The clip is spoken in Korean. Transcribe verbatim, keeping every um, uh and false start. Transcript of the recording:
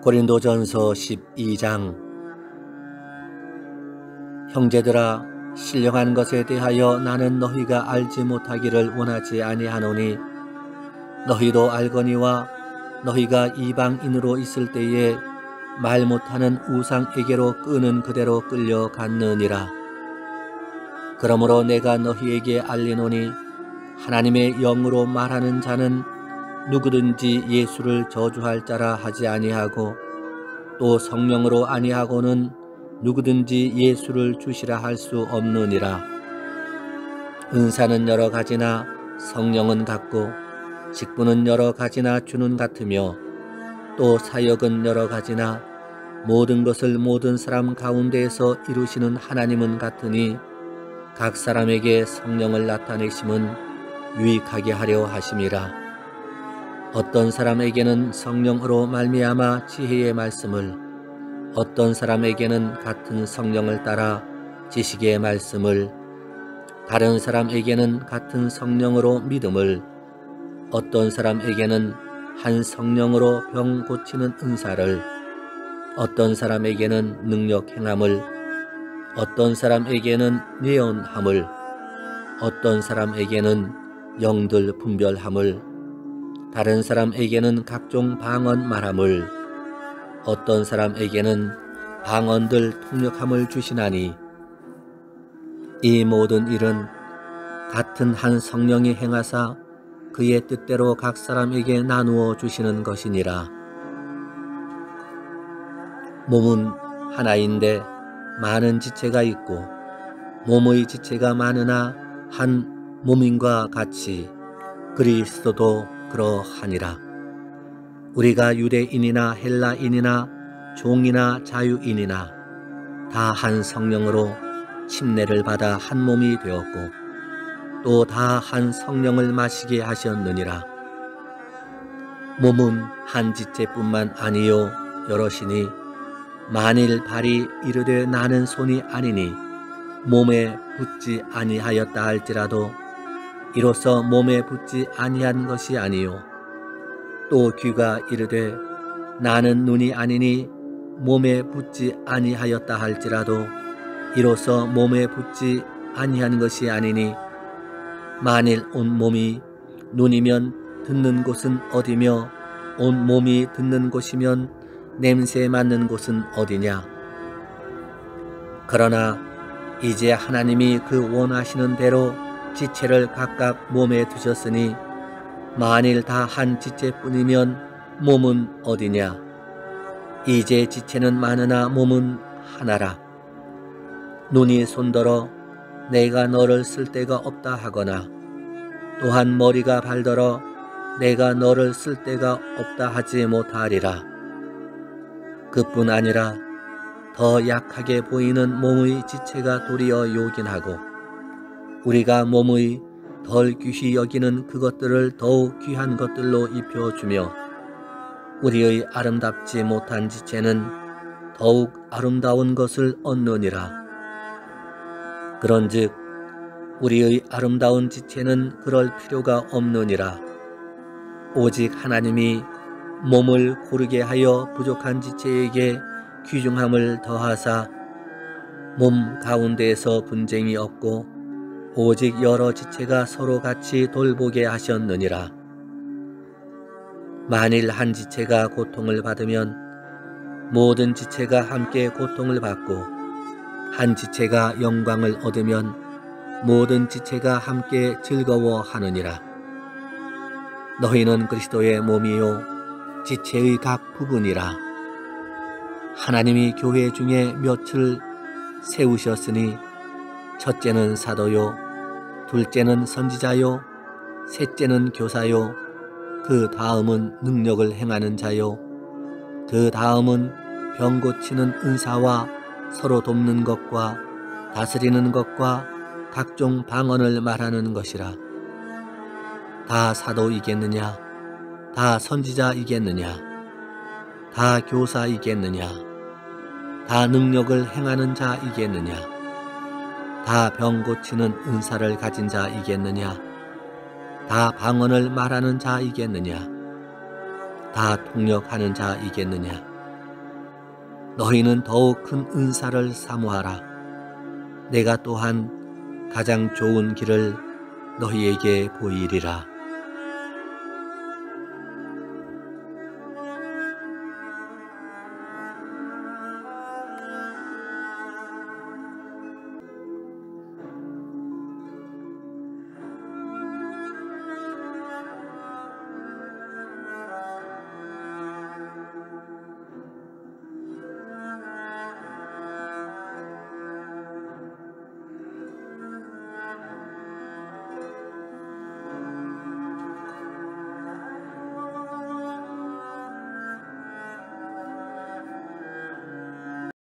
고린도전서 십이 장. 형제들아, 신령한 것에 대하여 나는 너희가 알지 못하기를 원하지 아니하노니 너희도 알거니와 너희가 이방인으로 있을 때에 말 못하는 우상에게로 끄는 그대로 끌려갔느니라. 그러므로 내가 너희에게 알리노니 하나님의 영으로 말하는 자는 누구든지 예수를 저주할 자라 하지 아니하고 또 성령으로 아니하고는 누구든지 예수를 주시라 할 수 없느니라. 은사는 여러 가지나 성령은 같고 직분은 여러 가지나 주는 같으며 또 사역은 여러 가지나 모든 것을 모든 사람 가운데에서 이루시는 하나님은 같으니 각 사람에게 성령을 나타내심은 유익하게 하려 하심이라. 어떤 사람에게는 성령으로 말미암아 지혜의 말씀을, 어떤 사람에게는 같은 성령을 따라 지식의 말씀을, 다른 사람에게는 같은 성령으로 믿음을, 어떤 사람에게는 한 성령으로 병 고치는 은사를, 어떤 사람에게는 능력 행함을, 어떤 사람에게는 예언함을, 어떤 사람에게는 영들 분별함을, 다른 사람에게는 각종 방언 말함을, 어떤 사람에게는 방언들 통역함을 주시나니 이 모든 일은 같은 한 성령이 행하사 그의 뜻대로 각 사람에게 나누어 주시는 것이니라. 몸은 하나인데 많은 지체가 있고 몸의 지체가 많으나 한 몸인과 같이 그리스도도 그러하니라. 우리가 유대인이나 헬라인이나 종이나 자유인이나 다 한 성령으로 침례를 받아 한 몸이 되었고 또 다 한 성령을 마시게 하셨느니라. 몸은 한 지체뿐만 아니요 여럿이니 만일 발이 이르되 나는 손이 아니니 몸에 붙지 아니하였다 할지라도 이로써 몸에 붙지 아니한 것이 아니요 또 귀가 이르되 나는 눈이 아니니 몸에 붙지 아니하였다 할지라도 이로써 몸에 붙지 아니한 것이 아니니 만일 온 몸이 눈이면 듣는 곳은 어디며 온 몸이 듣는 곳이면 냄새 맡는 곳은 어디냐. 그러나 이제 하나님이 그 원하시는 대로 지체를 각각 몸에 두셨으니 만일 다 한 지체뿐이면 몸은 어디냐. 이제 지체는 많으나 몸은 하나라. 눈이 손더러 내가 너를 쓸 데가 없다 하거나 또한 머리가 발더러 내가 너를 쓸 데가 없다 하지 못하리라. 그뿐 아니라 더 약하게 보이는 몸의 지체가 도리어 요긴하고 우리가 몸의 덜 귀히 여기는 그것들을 더욱 귀한 것들로 입혀주며 우리의 아름답지 못한 지체는 더욱 아름다운 것을 얻느니라. 그런즉 우리의 아름다운 지체는 그럴 필요가 없느니라. 오직 하나님이 몸을 고르게 하여 부족한 지체에게 귀중함을 더하사 몸 가운데에서 분쟁이 없고 오직 여러 지체가 서로 같이 돌보게 하셨느니라. 만일 한 지체가 고통을 받으면 모든 지체가 함께 고통을 받고 한 지체가 영광을 얻으면 모든 지체가 함께 즐거워하느니라. 너희는 그리스도의 몸이요 지체의 각 부분이라. 하나님이 교회 중에 몇을 세우셨으니 첫째는 사도요 둘째는 선지자요 셋째는 교사요 그 다음은 능력을 행하는 자요 그 다음은 병 고치는 은사와 서로 돕는 것과 다스리는 것과 각종 방언을 말하는 것이라. 다 사도이겠느냐? 다 선지자이겠느냐? 다 교사이겠느냐? 다 능력을 행하는 자이겠느냐? 다 병 고치는 은사를 가진 자이겠느냐? 다 방언을 말하는 자이겠느냐? 다 통역하는 자이겠느냐? 너희는 더욱 큰 은사를 사모하라. 내가 또한 가장 좋은 길을 너희에게 보이리라.